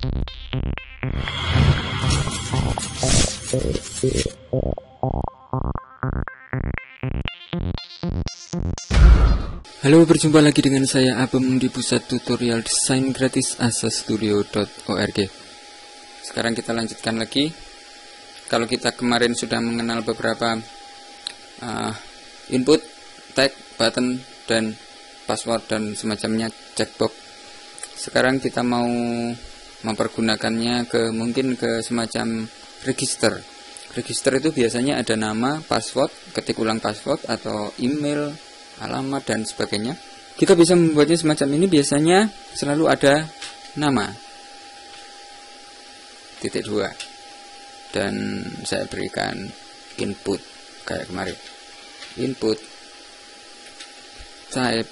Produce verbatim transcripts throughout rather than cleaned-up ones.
Halo, berjumpa lagi dengan saya Abem di pusat tutorial desain gratis asastudio dot org. Sekarang kita lanjutkan lagi. Kalau kita kemarin sudah mengenal beberapa uh, input, tag, button, dan password dan semacamnya, checkbox. Sekarang kita mau mempergunakannya ke mungkin ke semacam register. Register itu biasanya ada nama, password, ketik ulang password, atau email, alamat, dan sebagainya. Kita bisa membuatnya semacam ini. Biasanya selalu ada nama titik dua, dan saya berikan input kayak kemarin, input type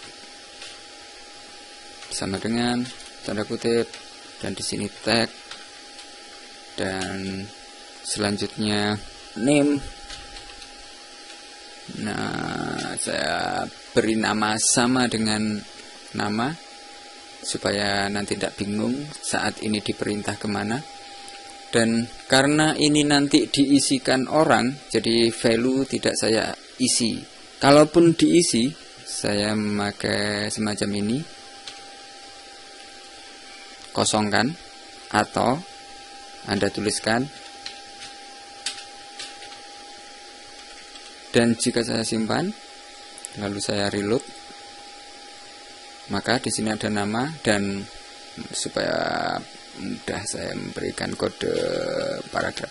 sama dengan tanda kutip, dan di sini tag, dan selanjutnya name. Nah, saya beri nama sama dengan nama supaya nanti tidak bingung saat ini diperintah kemana. Dan karena ini nanti diisikan orang, jadi value tidak saya isi. Kalaupun diisi, saya memakai semacam ini, kosongkan, atau Anda tuliskan. Dan jika saya simpan, lalu saya reload, maka di sini ada nama, dan supaya mudah saya memberikan kode paragraf,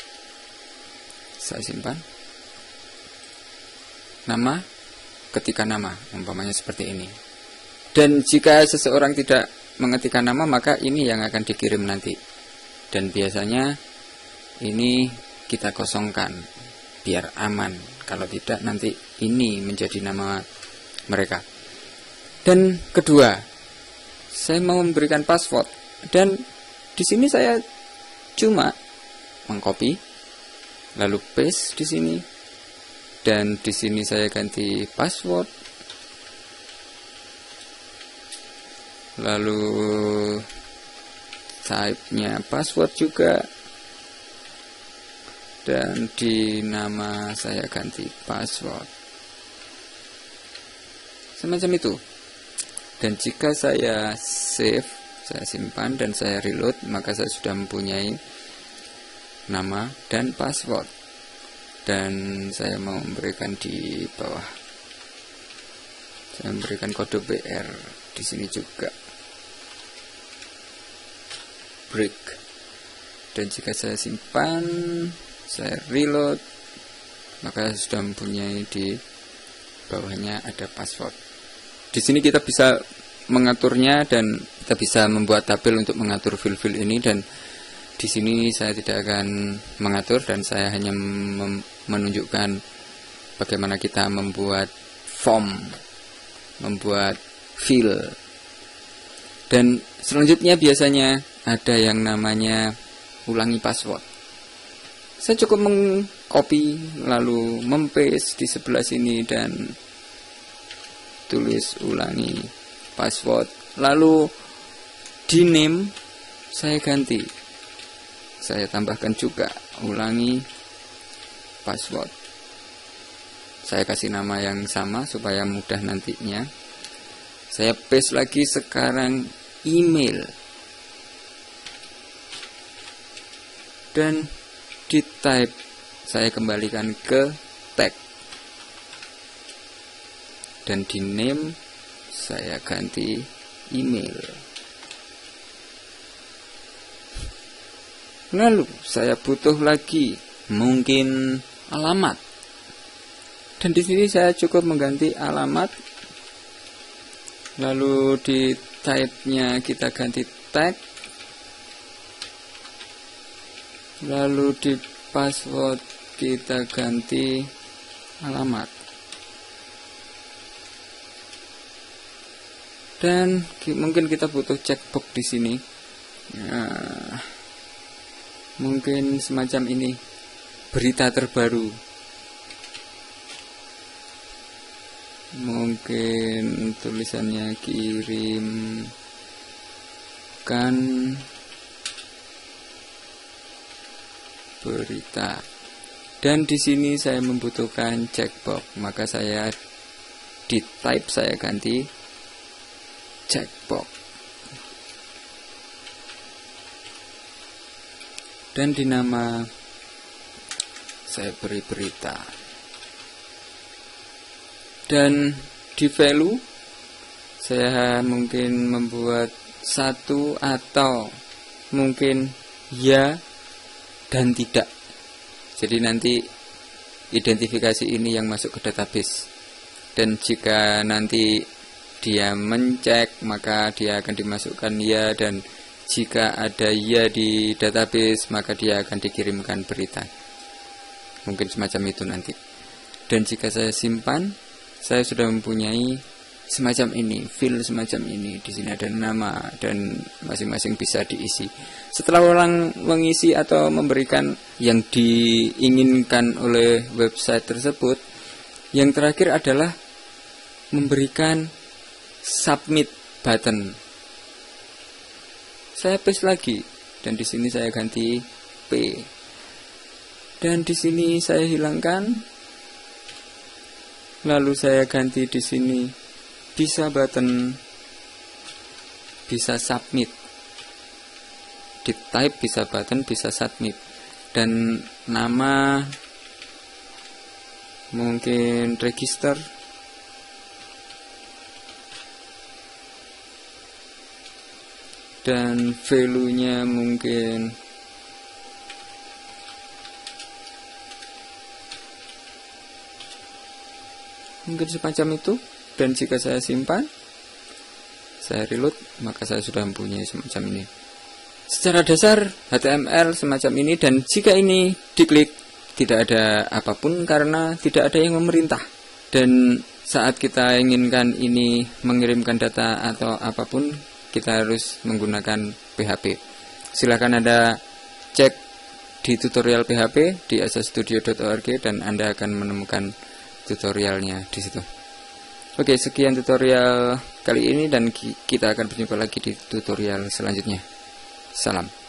saya simpan nama, ketikkan nama, umpamanya seperti ini. Dan jika seseorang tidak mengetikkan nama, maka ini yang akan dikirim nanti. Dan biasanya ini kita kosongkan biar aman. Kalau tidak, nanti ini menjadi nama mereka. Dan kedua, saya mau memberikan password, dan di sini saya cuma mengcopy, lalu paste di sini, dan di sini saya ganti password, lalu type-nya password juga, dan di nama saya ganti password, semacam itu. Dan jika saya save, saya simpan, dan saya reload, maka saya sudah mempunyai nama dan password. Dan saya mau memberikan di bawah, saya memberikan kode B R di sini juga, break. Dan jika saya simpan, saya reload, maka sudah mempunyai di bawahnya ada password. Di sini kita bisa mengaturnya, dan kita bisa membuat tabel untuk mengatur fil-fil ini. Dan di sini saya tidak akan mengatur, dan saya hanya menunjukkan bagaimana kita membuat form, membuat fill. Dan selanjutnya biasanya ada yang namanya ulangi password. Saya cukup mengcopy lalu mempaste di sebelah sini dan tulis ulangi password. Lalu di name saya ganti, saya tambahkan juga ulangi password. Saya kasih nama yang sama supaya mudah nantinya. Saya paste lagi sekarang email, dan di type saya kembalikan ke tag, dan di name saya ganti email. Lalu saya butuh lagi mungkin alamat, dan di sini saya cukup mengganti alamat. Lalu di type-nya kita ganti tag, lalu di password kita ganti alamat, dan mungkin kita butuh checkbox di sini. Nah, mungkin semacam ini, berita terbaru. Mungkin tulisannya kirimkan berita. Dan di sini saya membutuhkan checkbox, maka saya di type saya ganti checkbox. Dan di nama saya beri berita. Dan di value saya mungkin membuat satu atau mungkin ya dan tidak. Jadi nanti identifikasi ini yang masuk ke database. Dan jika nanti dia mencek, maka dia akan dimasukkan ya, dan jika ada ya di database, maka dia akan dikirimkan berita. Mungkin semacam itu nanti. Dan jika saya simpan, saya sudah mempunyai semacam ini, file semacam ini. Di sini ada nama dan masing-masing bisa diisi. Setelah orang mengisi atau memberikan yang diinginkan oleh website tersebut, yang terakhir adalah memberikan submit button. Saya paste lagi, dan di sini saya ganti P. Dan di sini saya hilangkan. Lalu saya ganti di sini bisa button, bisa submit. Di type bisa button, bisa submit. Dan nama mungkin register. Dan value-nya mungkin mungkin semacam itu. Dan jika saya simpan, saya reload, maka saya sudah mempunyai semacam ini. Secara dasar H T M L semacam ini. Dan jika ini diklik, tidak ada apapun karena tidak ada yang memerintah. Dan saat kita inginkan ini mengirimkan data atau apapun, kita harus menggunakan P H P. Silahkan Anda cek di tutorial P H P di asastudio titik org dan Anda akan menemukan tutorialnya di situ. Oke, sekian tutorial kali ini dan kita akan berjumpa lagi di tutorial selanjutnya. Salam.